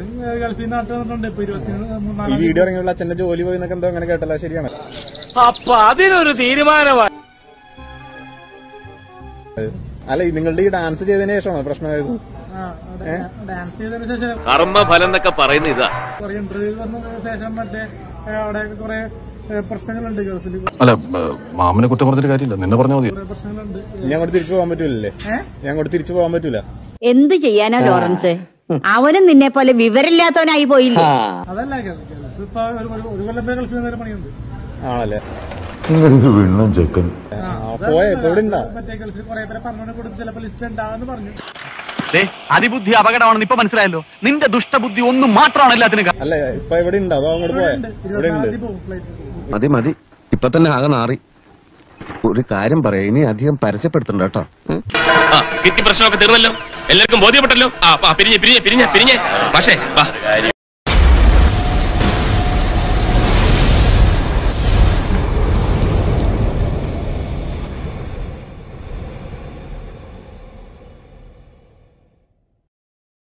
ഗൾഫിൽ നാട്ടിലുണ്ട്. ഇപ്പൊ ഈ വീഡിയോ ഇറങ്ങിയുള്ള അച്ഛന്റെ ജോലി പോയി എന്നൊക്കെ എന്തോ അങ്ങനെ കേട്ടല്ല, ശരിയാണ്? അപ്പൊ അതിനൊരു തീരുമാനമായി. അല്ല, നിങ്ങളുടെ ഈ ഡാൻസ് ചെയ്തതിനു ശേഷമാണോ പ്രശ്നമായത്? ഡാൻസ് ചെയ്തതിനു ശേഷം കർമ്മഫലം എന്നൊക്കെ പറയുന്ന ഇതാ. കുറെ ഇന്റർവ്യൂ വന്നതിന് ശേഷം മറ്റേ അവിടെ കുറെ പ്രശ്നങ്ങളുണ്ട് ഗൾഫിൽ. അല്ല, മാമനെ കുറ്റം പറഞ്ഞിട്ട് കാര്യമില്ല, നിന്നെ പറഞ്ഞാൽ മതി. കുറെ പ്രശ്നങ്ങളുണ്ട്. ഞാൻ അങ്ങോട്ട് തിരിച്ചു പോകാൻ പറ്റൂലല്ലേ? ഞാൻ അങ്ങോട്ട് തിരിച്ചു പോകാൻ പറ്റൂല. എന്ത് ചെയ്യാനാ ലോറൻസ്? അവനും നിന്നെ പോലെ വിവരമില്ലാത്തവനായി പോയില്ലേ? അതല്ല, ഗൾഫ് ഇപ്പൊ ഒരു കൊല്ലം ഗൾഫിൽ നേരെ പണിയുണ്ട്. ആണല്ലേ? ചെക്കൻ പോയ ഇവിടെ ഉണ്ടാ? മറ്റേ ഗൾഫിൽ കുറെ പേരെ പറഞ്ഞു കൊടുത്ത് ചിലപ്പോ ലിസ്റ്റ് ഉണ്ടാവെന്ന് പറഞ്ഞു. അതിബുദ്ധി അപകടമാണെന്ന് ഇപ്പൊ മനസ്സിലായല്ലോ. നിന്റെ ദുഷ്ടബുദ്ധി ഒന്നും മാത്രമാണ് എല്ലാത്തിനും. അല്ല, ഇപ്പൊ എവിടെ ഉണ്ട്? അതോ അങ്ങോട്ട് പോയ? ഇവിടെ ഉണ്ട്. മതി മതി, ഇപ്പൊ തന്നെ ആകെ നാറി. ഒരു കാര്യം പറയാം, ഇനി അധികം പരസ്യപ്പെടുത്തണ്ട കേട്ടോ. കിട്ടി പ്രശ്നമൊക്കെ തീർന്നല്ലോ, എല്ലാവർക്കും ബോധ്യപ്പെട്ടല്ലോ. പിരിഞ്ഞ് പക്ഷേ